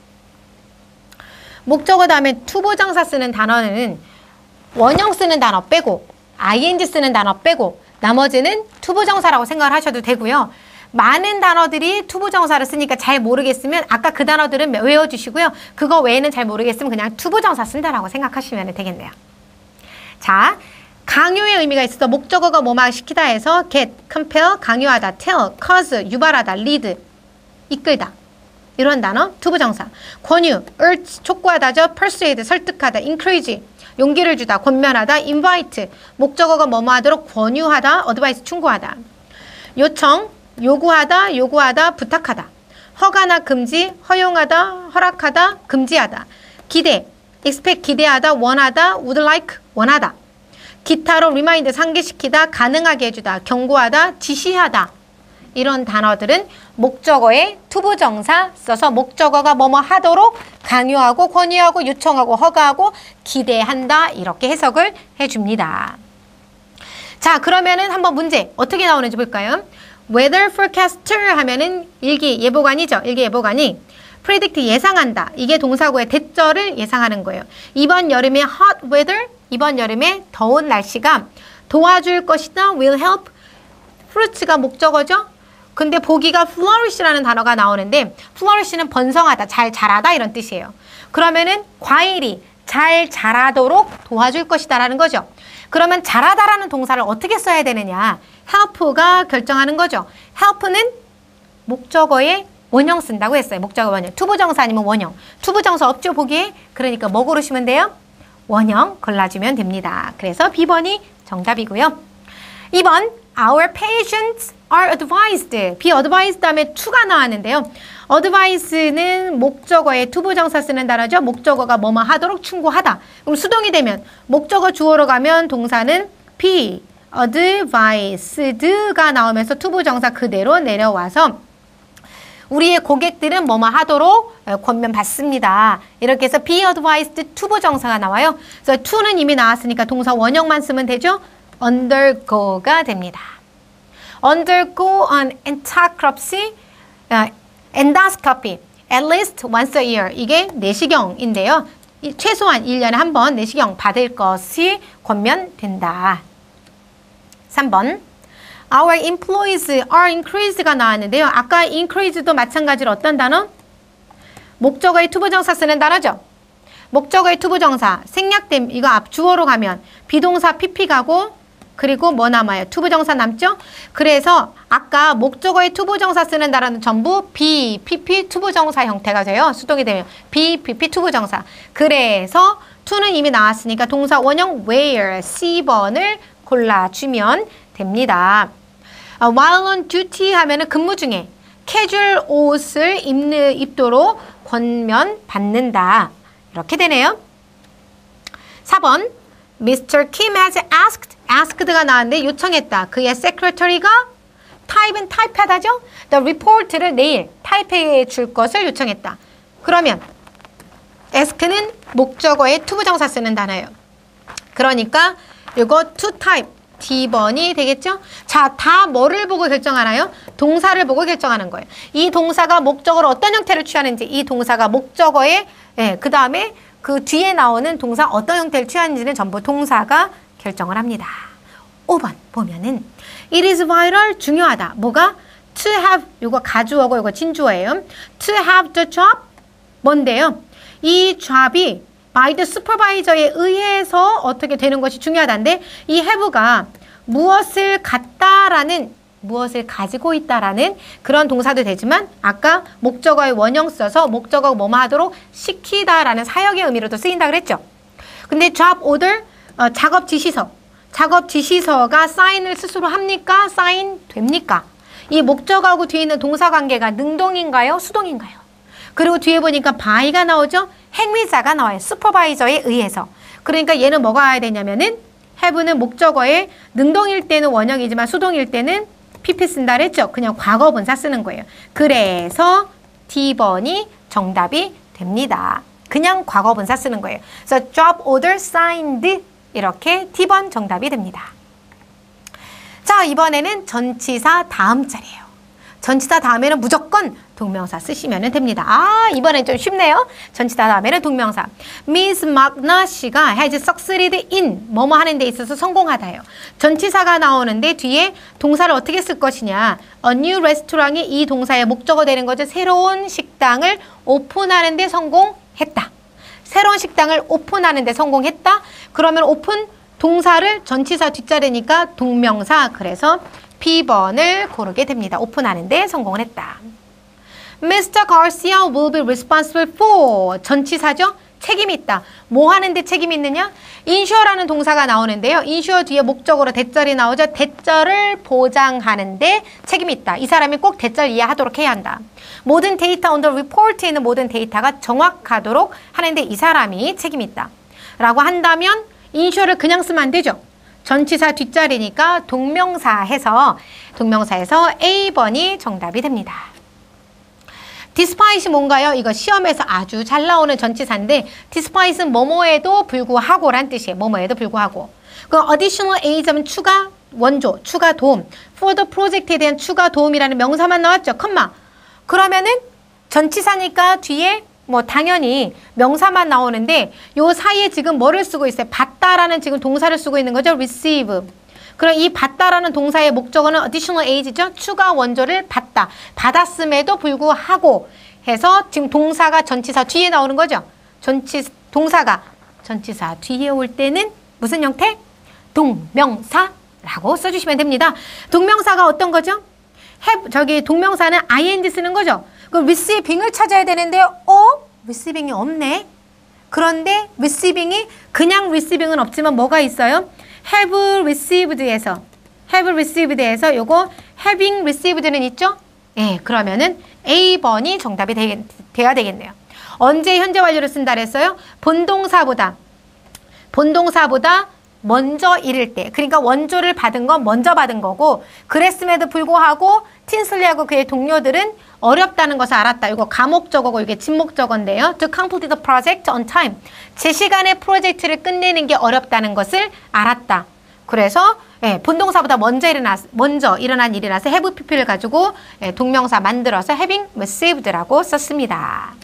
목적어 다음에 to 부정사 쓰는 단어는 원형 쓰는 단어 빼고 ing 쓰는 단어 빼고 나머지는 to 부정사라고 생각을 하셔도 되고요. 많은 단어들이 to 부정사를 쓰니까 잘 모르겠으면 아까 그 단어들은 외워주시고요. 그거 외에는 잘 모르겠으면 그냥 to 부정사 쓴다라고 생각하시면 되겠네요. 자, 강요의 의미가 있어서 목적어가 뭐뭐 시키다 해서 get, compel, 강요하다, tell, cause, 유발하다, lead, 이끌다. 이런 단어, to 부정사. 권유, urge, 촉구하다죠. persuade, 설득하다. encourage, 용기를 주다. 권면하다. invite, 목적어가 뭐뭐 하도록 권유하다. advice, 충고하다. 요청, 요구하다. 요구하다. 부탁하다. 허가나 금지, 허용하다. 허락하다. 금지하다. 기대, expect, 기대하다. 원하다. would like, 원하다. 기타로 remind, 상기시키다. 가능하게 해주다. 경고하다. 지시하다. 이런 단어들은 목적어에 to 부정사 써서 목적어가 뭐뭐 하도록 강요하고 권유하고 요청하고 허가하고 기대한다 이렇게 해석을 해줍니다. 자, 그러면은 한번 문제 어떻게 나오는지 볼까요? weather forecaster 하면은 일기 예보관이죠. 일기 예보관이 predict 예상한다. 이게 동사고의 대절을 예상하는 거예요. 이번 여름에 hot weather, 이번 여름에 더운 날씨가 도와줄 것이다. will help. fruits가 목적어죠. 근데 보기가 flourish라는 단어가 나오는데 flourish는 번성하다, 잘 자라다 이런 뜻이에요. 그러면은 과일이 잘 자라도록 도와줄 것이다 라는 거죠. 그러면 자라다라는 동사를 어떻게 써야 되느냐? help가 결정하는 거죠. help는 목적어에 원형 쓴다고 했어요. 목적어 원형. to 부정사 아니면 원형. to 부정사 없죠, 보기에? 그러니까 뭐 고르시면 돼요? 원형 골라주면 됩니다. 그래서 비 번이 정답이고요. 이 번 Our patients are advised. be advised 다음에 to가 나왔는데요. advise는 목적어에 to 부정사 쓰는 단어죠. 목적어가 뭐뭐 하도록 충고하다. 그럼 수동이 되면 목적어 주어로 가면 동사는 be advised가 나오면서 to 부정사 그대로 내려와서 우리의 고객들은 뭐뭐 하도록 권면 받습니다. 이렇게 해서 be advised to 부정사가 나와요. 그래서 to는 이미 나왔으니까 동사 원형만 쓰면 되죠. undergo가 됩니다. undergo an endoscopy, uh, endoscopy at least once a year. 이게 내시경인데요. 최소한 일 년에 한 번 내시경 받을 것이 권면된다. 삼 번 Our employees are increased가 나왔는데요. 아까 increase도 마찬가지로 어떤 단어? 목적어의 to 부정사 쓰는 단어죠. 목적어의 to 부정사 생략됨 이거 앞 주어로 가면 비동사 pp 가고 그리고 뭐 남아요? to 부정사 남죠? 그래서 아까 목적어의 to 부정사 쓰는 단어는 전부 be, pp, to 부정사 형태가 돼요. 수동이 되면 be, pp, to 부정사. 그래서 to는 이미 나왔으니까 동사 원형 where 씨 번을 골라주면 됩니다. while on duty 하면은 근무 중에 캐주얼 옷을 입는, 입도록 권면 받는다. 이렇게 되네요. 사 번 미스터 Kim has asked, asked가 나왔는데 요청했다. 그의 secretary가 타입은 타입하다죠? The report를 내일 타입해 줄 것을 요청했다. 그러면 ask는 목적어에 투부정사 쓰는 단어예요. 그러니까 이거 to type D번이 되겠죠? 자, 다 뭐를 보고 결정하나요? 동사를 보고 결정하는 거예요. 이 동사가 목적어로 어떤 형태를 취하는지, 이 동사가 목적어에, 예, 그 다음에 그 뒤에 나오는 동사 어떤 형태를 취하는지는 전부 동사가 결정을 합니다. 오 번 보면은 It is vital, 중요하다. 뭐가? To have, 이거 가주어고 이거 진주어예요. To have the job, 뭔데요? 이 job이 by the supervisor에 의해서 어떻게 되는 것이 중요하다는데 이 have가 무엇을 갖다라는, 무엇을 가지고 있다라는 그런 동사도 되지만 아까 목적어의 원형 써서 목적어 뭐뭐 하도록 시키다라는 사역의 의미로도 쓰인다 그랬죠. 근데 job order, 어, 작업 지시서, 작업 지시서가 사인을 스스로 합니까? 사인 됩니까? 이 목적어하고 뒤에 있는 동사 관계가 능동인가요? 수동인가요? 그리고 뒤에 보니까 by가 나오죠? 행위자가 나와요. 슈퍼바이저에 의해서. 그러니까 얘는 뭐가 와야 되냐면은 have는 목적어에 능동일 때는 원형이지만 수동일 때는 피피 쓴다 그랬죠? 그냥 과거분사 쓰는 거예요. 그래서 D번이 정답이 됩니다. 그냥 과거분사 쓰는 거예요. 그래서 job order signed 이렇게 D번 정답이 됩니다. 자, 이번에는 전치사 다음 자리예요. 전치사 다음에는 무조건 동명사 쓰시면 됩니다. 아, 이번엔 좀 쉽네요. 전치사 다음에는 동명사. Miss Magna 씨가 has succeeded in 뭐뭐 하는 데 있어서 성공하다요. 전치사가 나오는데 뒤에 동사를 어떻게 쓸 것이냐. A new restaurant이 이 동사의 목적어 되는 거죠. 새로운 식당을 오픈하는 데 성공했다. 새로운 식당을 오픈하는 데 성공했다. 그러면 오픈 동사를 전치사 뒷자리니까 동명사. 그래서 B번을 고르게 됩니다. 오픈하는데 성공을 했다. 미스터 Garcia will be responsible for 전치사죠? 책임이 있다. 뭐 하는데 책임이 있느냐? insure라는 동사가 나오는데요. insure 뒤에 목적으로 대절이 나오죠. 대절을 보장하는데 책임이 있다. 이 사람이 꼭 대절 이해하도록 해야 한다. 모든 데이터 on the report에 있는 모든 데이터가 정확하도록 하는데 이 사람이 책임이 있다. 라고 한다면 insure를 그냥 쓰면 안 되죠. 전치사 뒷자리니까 동명사 해서 동명사에서 A번이 정답이 됩니다. despite이 뭔가요? 이거 시험에서 아주 잘 나오는 전치사인데 despite은 뭐뭐에도 불구하고 란 뜻이에요. 뭐뭐에도 불구하고. 그 additional aid하면 추가 원조, 추가 도움. for the project에 대한 추가 도움이라는 명사만 나왔죠. 컴마. 그러면은 전치사니까 뒤에 뭐 당연히 명사만 나오는데 요 사이에 지금 뭐를 쓰고 있어요? 받다라는 지금 동사를 쓰고 있는 거죠. receive. 그럼 이 받다라는 동사의 목적어는 additional aid죠. 추가 원조를 받다. 받았음에도 불구하고 해서 지금 동사가 전치사 뒤에 나오는 거죠. 전치 동사가 전치사 뒤에 올 때는 무슨 형태? 동명사라고 써주시면 됩니다. 동명사가 어떤 거죠? have, 저기 동명사는 ing 쓰는 거죠. 그럼 receiving을 찾아야 되는데 어? receiving이 없네. 그런데 receiving이 그냥 receiving은 없지만 뭐가 있어요? have received에서 have received에서 요거 having received는 있죠? 예, 그러면은 A번이 정답이 되, 돼야 되겠네요. 언제 현재 완료를 쓴다 그랬어요? 본동사보다 본동사보다 먼저 이를 때. 그러니까 원조를 받은 건 먼저 받은 거고 그랬음에도 불구하고 틴슬리하고 그의 동료들은 어렵다는 것을 알았다. 이거 가목적어고 이게 진목적어인데요. To complete the project on time. 제 시간에 프로젝트를 끝내는 게 어렵다는 것을 알았다. 그래서 예, 본동사보다 먼저 일어나 먼저 일어난 일이라서 have pp를 가지고 예, 동명사 만들어서 having received라고 썼습니다.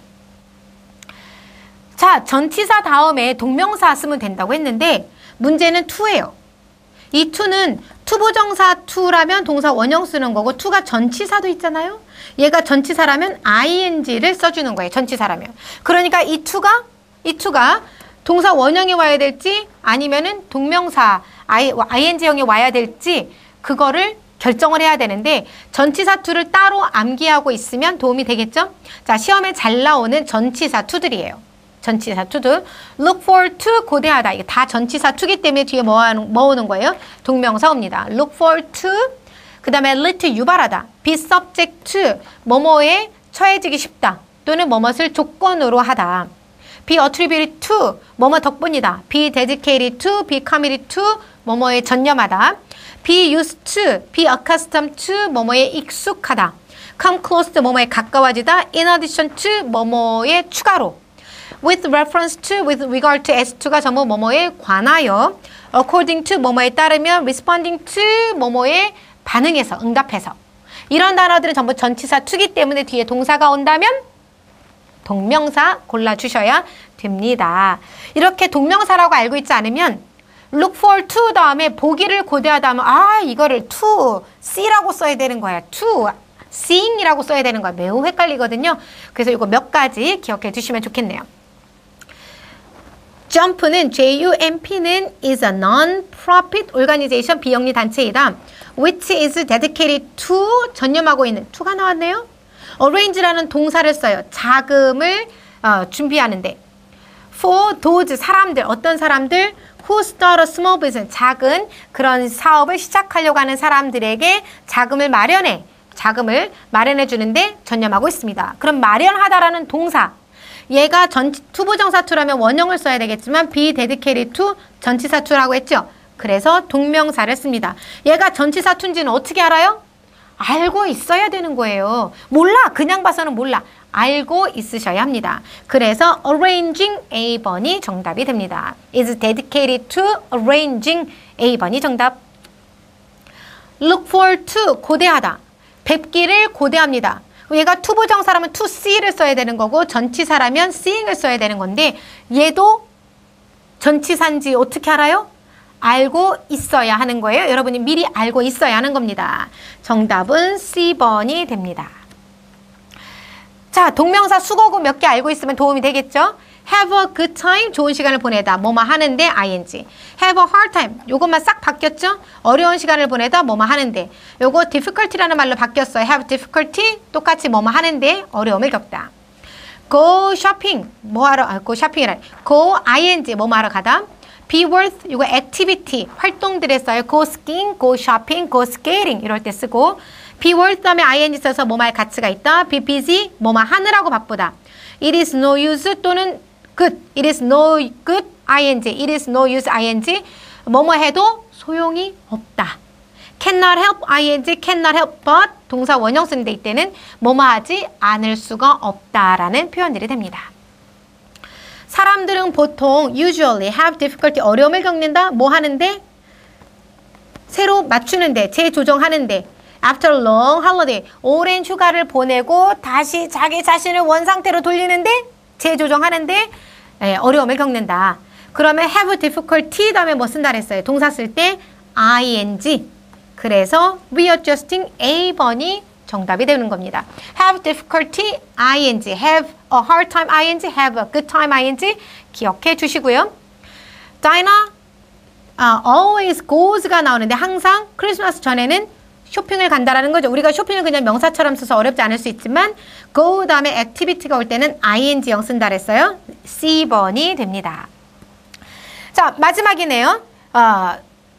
자, 전치사 다음에 동명사 쓰면 된다고 했는데 문제는 to예요. 이 to는 투부정사 to라면 동사 원형 쓰는 거고 to가 전치사도 있잖아요. 얘가 전치사라면 ing를 써주는 거예요. 전치사라면. 그러니까 이 to가 이 to가 동사 원형이 와야 될지 아니면은 동명사 ing형이 와야 될지 그거를 결정을 해야 되는데 전치사 to를 따로 암기하고 있으면 도움이 되겠죠? 자, 시험에 잘 나오는 전치사 to들이에요. 전치사 to도 look for to 고대하다. 이게 다 전치사 to기 때문에 뒤에 뭐, 하는, 뭐 오는 거예요? 동명사입니다. look for to 그 다음에 little 유발하다. be subject to 뭐뭐에 처해지기 쉽다. 또는 뭐뭇을 조건으로 하다. be attributed to 뭐뭐 덕분이다. be dedicated to, be committed to 뭐뭐에 전념하다. be used to, be accustomed to 뭐뭐에 익숙하다. come close to 뭐뭐에 가까워지다. in addition to 뭐뭐에 추가로. with reference to, with regard to, as to가 전부 뭐뭐에 관하여. according to 뭐뭐에 따르면, responding to 뭐뭐에 반응해서, 응답해서. 이런 단어들은 전부 전치사 to기 때문에 뒤에 동사가 온다면 동명사 골라주셔야 됩니다. 이렇게 동명사라고 알고 있지 않으면 look for to 다음에 보기를 고대하다 하면 아 이거를 to see라고 써야 되는 거야. to seeing이라고 써야 되는 거야. 매우 헷갈리거든요. 그래서 이거 몇 가지 기억해 두시면 좋겠네요. jump는 jump는 is a non-profit organization 비영리 단체이다. which is dedicated to 전념하고 있는 to가 나왔네요. arrange라는 동사를 써요. 자금을 어, 준비하는데 for those 사람들 어떤 사람들 who start a small business 작은 그런 사업을 시작하려고 하는 사람들에게 자금을 마련해 자금을 마련해 주는데 전념하고 있습니다. 그럼 마련하다라는 동사 얘가 전 투부정사 to라면 원형을 써야 되겠지만 be dedicated to 전치사 to라고 했죠. 그래서 동명사를 씁니다. 얘가 전치사 to인지는 어떻게 알아요? 알고 있어야 되는 거예요. 몰라. 그냥 봐서는 몰라. 알고 있으셔야 합니다. 그래서 arranging A번이 정답이 됩니다. is dedicated to arranging A번이 정답. look for to 고대하다. 뵙기를 고대합니다. 얘가 투부정사라면 to see를 써야 되는 거고 전치사라면 seeing을 써야 되는 건데 얘도 전치사인지 어떻게 알아요? 알고 있어야 하는 거예요. 여러분이 미리 알고 있어야 하는 겁니다. 정답은 C번이 됩니다. 자, 동명사 수거구 몇 개 알고 있으면 도움이 되겠죠? have a good time, 좋은 시간을 보내다. 뭐뭐 하는데, ing. have a hard time, 요것만 싹 바뀌었죠? 어려운 시간을 보내다, 뭐뭐 하는데. 요거 difficulty라는 말로 바뀌었어요. have difficulty, 똑같이 뭐뭐 하는데, 어려움을 겪다. go shopping, 뭐 하러, 아, go shopping이라. go ing, 뭐뭐 하러 가다. be worth, 이거 activity, 활동들에 써요. go skiing, go shopping, go skating 이럴 때 쓰고 be worth 다음에 ing 써서 뭐뭐할 가치가 있다. be busy, 뭐뭐 하느라고 바쁘다. it is no use 또는 good, it is no good, ing, it is no use, ing 뭐뭐 해도 소용이 없다. cannot help, ing, cannot help but 동사 원형 쓰는데 이때는 뭐뭐 하지 않을 수가 없다라는 표현들이 됩니다. 사람들은 보통 usually have difficulty 어려움을 겪는다. 뭐 하는데? 새로 맞추는데, 재조정하는데 after long holiday 오랜 휴가를 보내고 다시 자기 자신을 원상태로 돌리는데 재조정하는데 에, 어려움을 겪는다. 그러면 have difficulty 다음에 뭐 쓴다 그랬어요? 동사 쓸 때 ing. 그래서 readjusting A번이 정답이 되는 겁니다. have difficulty, ing, have a hard time, ing, have a good time, ing 기억해 주시고요. Dinah uh, always goes가 나오는데 항상 크리스마스 전에는 쇼핑을 간다라는 거죠. 우리가 쇼핑을 그냥 명사처럼 써서 어렵지 않을 수 있지만 go 다음에 activity가 올 때는 ing형 쓴다 그랬어요. C번이 됩니다. 자, 마지막이네요. 어,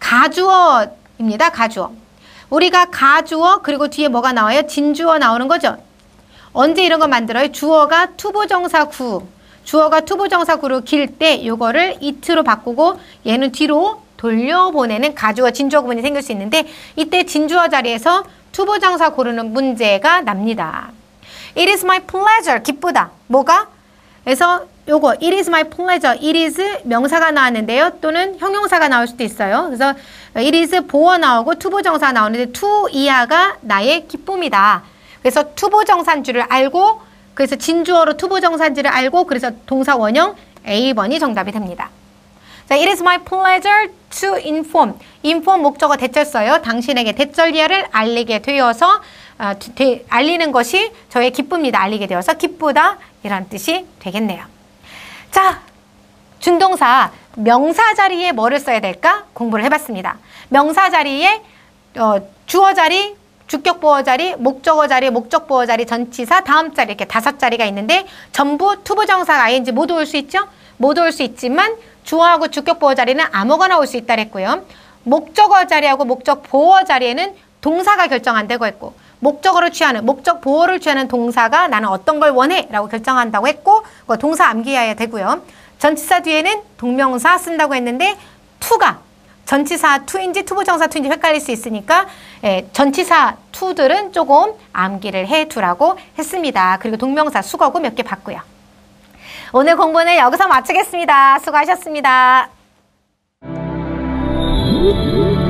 가주어입니다. 가주어. 우리가 가주어 그리고 뒤에 뭐가 나와요? 진주어 나오는 거죠. 언제 이런 거 만들어요? 주어가 투부정사구 주어가 투부정사구로 길 때 요거를 it로 바꾸고 얘는 뒤로 돌려보내는 가주어 진주어 구문이 생길 수 있는데 이때 진주어 자리에서 투부정사 고르는 문제가 납니다. It is my pleasure. 기쁘다. 뭐가? 그래서 요거 it is my pleasure. it is 명사가 나왔는데요. 또는 형용사가 나올 수도 있어요. 그래서 it is 보어 나오고 투부정사 나오는데 to 이하가 나의 기쁨이다. 그래서 투부정사인 줄을 알고 그래서 진주어로 투부정사인지를 알고 그래서 동사 원형 A번이 정답이 됩니다. 자, it is my pleasure to inform. inform 목적어 대절 써요. 당신에게 대절리아를 알리게 되어서 어, 되, 알리는 것이 저의 기쁨이다. 알리게 되어서 기쁘다. 이런 뜻이 되겠네요. 자, 준동사 명사 자리에 뭐를 써야 될까? 공부를 해봤습니다. 명사 자리에 어, 주어 자리, 주격 보어 자리, 목적어 자리, 목적 보어 자리, 전치사, 다음 자리 이렇게 다섯 자리가 있는데 전부 투부정사 ing 모두 올 수 있죠? 모두 올 수 있지만 주어하고 주격 보어 자리는 아무거나 올 수 있다 그랬고요. 목적어 자리하고 목적 보어 자리에는 동사가 결정한다고 했고, 목적어를 취하는, 목적 보호를 취하는 동사가 나는 어떤 걸 원해 라고 결정한다고 했고, 그거 동사 암기해야 되고요. 전치사 뒤에는 동명사 쓴다고 했는데 to가 전치사 to인지 투부정사 to인지 헷갈릴 수 있으니까 예, 전치사 to들은 조금 암기를 해두라고 했습니다. 그리고 동명사 수거구 몇 개 봤고요. 오늘 공부는 여기서 마치겠습니다. 수고하셨습니다.